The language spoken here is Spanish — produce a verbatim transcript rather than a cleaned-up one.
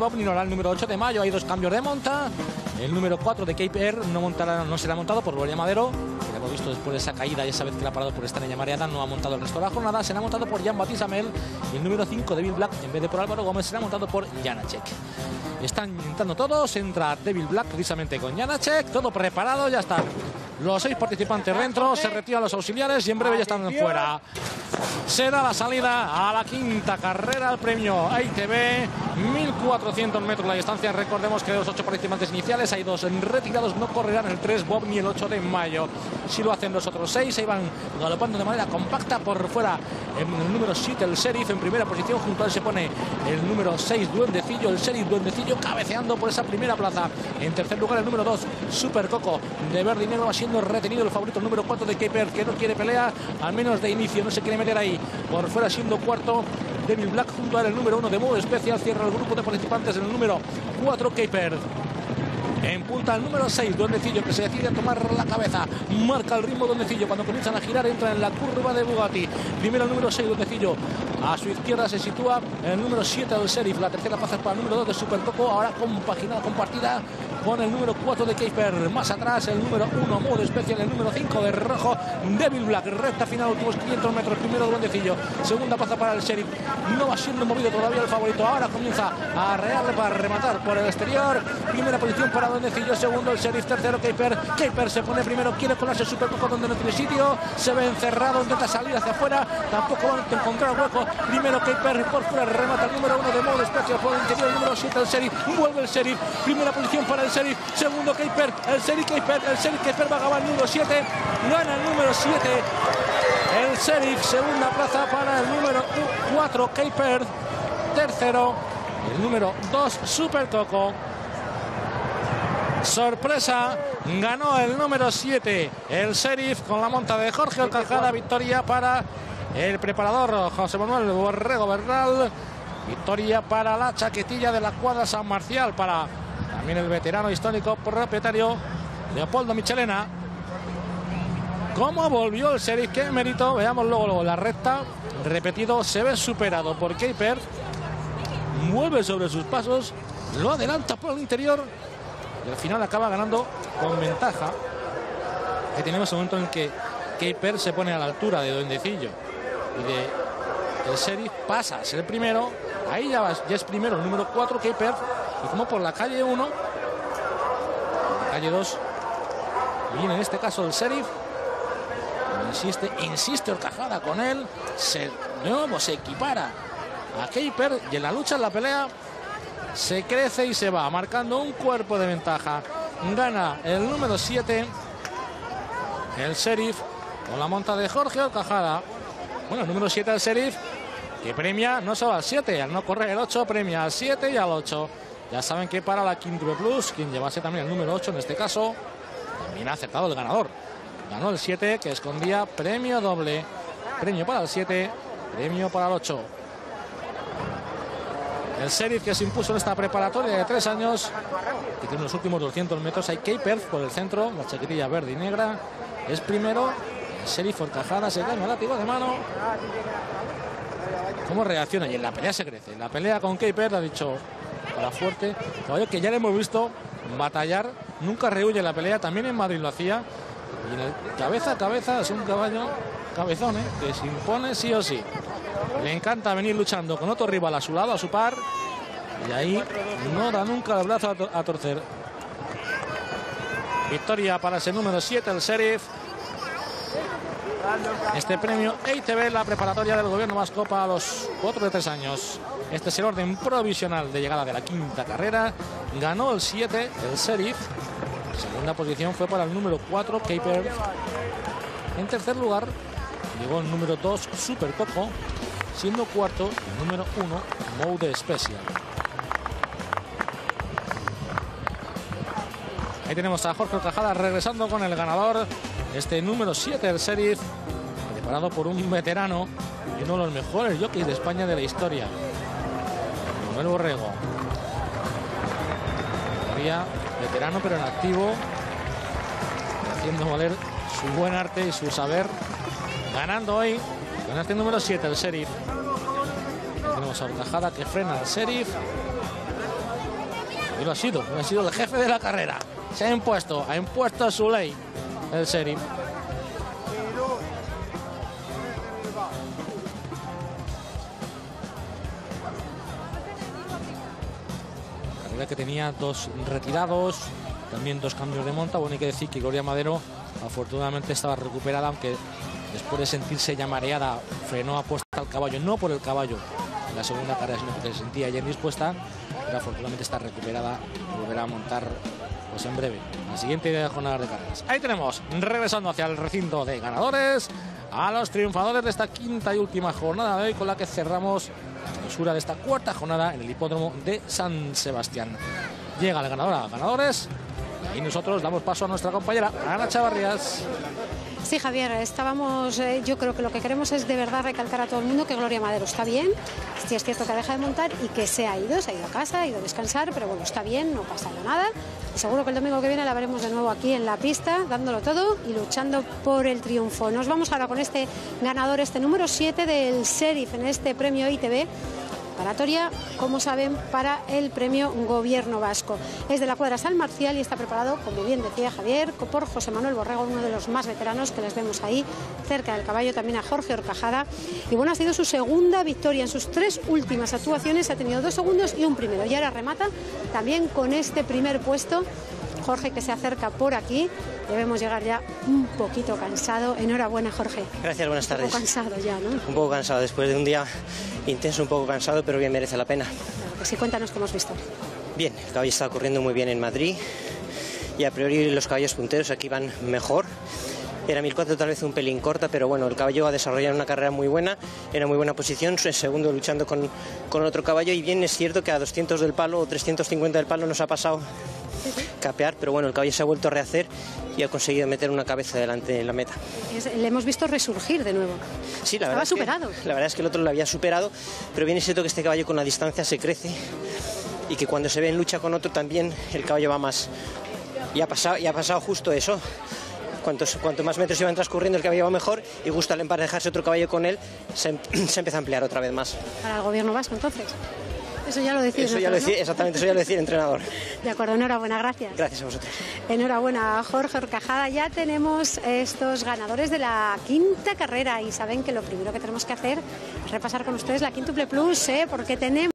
el número ocho de mayo, hay dos cambios de monta. El número cuatro de Cape Air no, montará, no será montado por Gloria Madero, que lo hemos visto después de esa caída y esa vez que la ha parado por estar en mareada, no ha montado el resto de la jornada. Será montado por Jean-Baptiste Amel. Y el número cinco de Bill Black, en vez de por Álvaro Gómez, será montado por Janacek. Están entrando todos, entra Devil Black precisamente con Janacek, todo preparado, ya están los seis participantes dentro, se retiran los auxiliares y en breve ya están fuera. Será la salida a la quinta carrera, al premio A I T B, mil cuatrocientos metros la distancia. Recordemos que de los ocho participantes iniciales hay dos retirados, no correrán el tres Bob ni el ocho de mayo. Si lo hacen los otros seis, se van galopando de manera compacta por fuera. En el número siete el Sheriff en primera posición, junto a él se pone el número seis Duendecillo, el Sheriff Duendecillo cabeceando por esa primera plaza. En tercer lugar el número dos Super Coco de verde y negro, va siendo retenido el favorito el número cuatro de Cape Air, que no quiere pelea, al menos de inicio, no se quiere meter ahí. Por fuera siendo cuarto Devil Black, junto a él el número uno de Modo Especial, cierra el grupo de participantes en el número cuatro Cape Air. En punta el número seis, Duendecillo, que se decide a tomar la cabeza. Marca el ritmo Duendecillo. Cuando comienzan a girar, entra en la curva de Bugatti. Primero el número seis, Duendecillo. A su izquierda se sitúa el número siete del Sheriff. La tercera plaza es para el número dos de Super Coco. Ahora compaginada, compartida con el número cuatro de Cape Air. Más atrás el número uno, Modo Especial. El número cinco de Rojo, Devil Black. Recta final, últimos quinientos metros. Primero Duendecillo. Segunda plaza para el Sheriff. No va siendo movido todavía el favorito. Ahora comienza a arrearle para rematar por el exterior. Primera posición para Duendecillo, segundo el Sheriff, tercero Cape Air. Cape Air se pone primero, quiere colarse Super Coco donde no tiene sitio, se ve encerrado, intenta salir hacia afuera, tampoco va a encontrar hueco. Primero Cape Air, por fuera remata el número uno de Modo Especial, por el interior el número siete el Sheriff, vuelve el Sheriff, primera posición para el Sheriff, segundo Cape Air, el Sheriff Cape Air, el Sheriff Cape Air va a ganar el número siete, gana el número siete el Sheriff, segunda plaza para el número cuatro Cape Air, tercero el número dos Super Coco. Sorpresa, ganó el número siete el Sheriff con la monta de Jorge Orcajada. Victoria para el preparador José Manuel Borrego Bernal, victoria para la chaquetilla de la cuadra San Marcial, para también el veterano histórico propietario Leopoldo Michelena. ¿Cómo volvió el Sheriff? Qué mérito. Veamos luego, luego la recta, repetido, se ve superado por Cape Air, vuelve sobre sus pasos, lo adelanta por el interior y al final acaba ganando con ventaja. Ahí tenemos el momento en que Cape Air se pone a la altura de Duendecillo y de el Sheriff, pasa a ser el primero. Ahí ya, va, ya es primero el número cuatro Cape Air, y como por la calle uno, la calle dos viene en este caso el Sheriff, insiste, insiste Orcajada con él, se, de nuevo se equipara a Cape Air y en la lucha, en la pelea, se crece y se va marcando un cuerpo de ventaja. Gana el número siete el Sheriff con la monta de Jorge Orcajada. Bueno, el número siete el Sheriff, que premia no solo al siete, al no correr el ocho, premia al siete y al ocho. Ya saben que para la Quintuple Plus, quien llevase también el número ocho en este caso, también ha acertado el ganador. Ganó el siete, que escondía premio doble. Premio para el siete, premio para el ocho. El Sheriff, que se impuso en esta preparatoria de tres años, que tiene los últimos doscientos metros. Hay Cape Air por el centro, la chaquetilla verde y negra. Es primero. El Sheriff Orcajada se cae en el látigo de mano. ¿Cómo reacciona? Y en la pelea se crece. En la pelea con Cape Air ha dicho para fuerte. Caballo que ya le hemos visto batallar. Nunca rehuye en la pelea. También en Madrid lo hacía. Y en el cabeza a cabeza es un caballo cabezón, ¿eh? Que se impone sí o sí. Le encanta venir luchando con otro rival a su lado, a su par, y ahí no da nunca el brazo a, to a torcer. Victoria para ese número siete, el Sheriff. Este premio A I T B, la preparatoria del Gobierno Mascopa a los otros de tres años. Este es el orden provisional de llegada de la quinta carrera. Ganó el siete, el Sheriff. Segunda posición fue para el número cuatro, Cape Air. En tercer lugar llegó el número dos, Super Coco, siendo cuarto el número uno, Mode Special. Ahí tenemos a Jorge Orcajada regresando con el ganador, este número siete, el Sheriff, preparado por un veterano y uno de los mejores jockeys de España de la historia, Manuel Borrego. Todavía veterano pero en activo, haciendo valer su buen arte y su saber, ganando hoy con este número siete, el Sheriff. Ahí tenemos a Orcajada que frena al Sheriff. Y lo ha sido, ha sido el jefe de la carrera. Se ha impuesto, ha impuesto a su ley el Sheriff. Carrera que tenía dos retirados, también dos cambios de monta. Bueno, hay que decir que Gloria Madero afortunadamente estaba recuperada, aunque después de sentirse ya mareada frenó apuesta al caballo, no por el caballo en la segunda carrera, sino porque se sentía ya indispuesta, pero afortunadamente está recuperada y volverá a montar pues en breve la siguiente jornada de carreras. Ahí tenemos, regresando hacia el recinto de ganadores, a los triunfadores de esta quinta y última jornada de hoy, con la que cerramos la clausura de esta cuarta jornada en el hipódromo de San Sebastián. Llega la ganadora, ganadores, y nosotros damos paso a nuestra compañera Ana Chavarrías. Sí, Javier, estábamos, eh, yo creo que lo que queremos es de verdad recalcar a todo el mundo que Gloria Madero está bien. Sí, es cierto que deja de montar y que se ha ido, se ha ido a casa, ha ido a descansar, pero bueno, está bien, no pasa nada. Y seguro que el domingo que viene la veremos de nuevo aquí en la pista, dándolo todo y luchando por el triunfo. Nos vamos ahora con este ganador, este número siete del Sheriff en este premio I T V. Preparatoria, como saben, para el premio Gobierno Vasco. Es de la cuadra San Marcial y está preparado, como bien decía Javier, por José Manuel Borrego, uno de los más veteranos que les vemos ahí cerca del caballo, también a Jorge Horcajada. Y bueno, ha sido su segunda victoria en sus tres últimas actuaciones, ha tenido dos segundos y un primero. Y ahora remata también con este primer puesto. Jorge, que se acerca por aquí, debemos llegar ya un poquito cansado. Enhorabuena, Jorge. Gracias, buenas tardes. Un poco cansado ya, ¿no? Un poco cansado, después de un día intenso, un poco cansado, pero bien merece la pena. Claro que sí, cuéntanos cómo has visto. Bien, el caballo está corriendo muy bien en Madrid y a priori los caballos punteros aquí van mejor. Era mil cuatro tal vez un pelín corta, pero bueno, el caballo ha desarrollado una carrera muy buena, en muy buena posición, en segundo luchando con, con otro caballo, y bien es cierto que a doscientos del palo o trescientos cincuenta del palo nos ha pasado capear, pero bueno, el caballo se ha vuelto a rehacer y ha conseguido meter una cabeza delante de la meta. Es, le hemos visto resurgir de nuevo. Sí, la Estaba verdad superado. Es que, la verdad es que el otro lo había superado, pero bien es cierto que este caballo con la distancia se crece y que cuando se ve en lucha con otro también el caballo va más. Y ha pasado, y ha pasado justo eso. Cuantos, cuanto más metros iban transcurriendo el caballo va mejor, y justo al emparejarse otro caballo con él se, se empieza a ampliar otra vez más. Para el Gobierno Vasco, entonces. Eso ya lo decís. Eso ya lo decía, ¿no? Exactamente, eso ya lo decía el entrenador. De acuerdo, enhorabuena, gracias. Gracias a vosotros. Enhorabuena, Jorge Horcajada. Ya tenemos estos ganadores de la quinta carrera y saben que lo primero que tenemos que hacer es repasar con ustedes la Quíntuple Plus, ¿eh? Porque tenemos